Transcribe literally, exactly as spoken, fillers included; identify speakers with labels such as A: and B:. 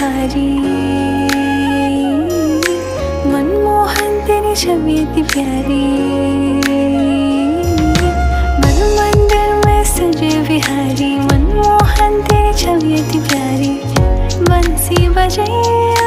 A: बिहारी। मनमोहन तेरी छवि इतनी प्यारी, मन मंदिर में सजे बिहारी। मनमोहन तेरी छवि इतनी प्यारी, बंसी बजैया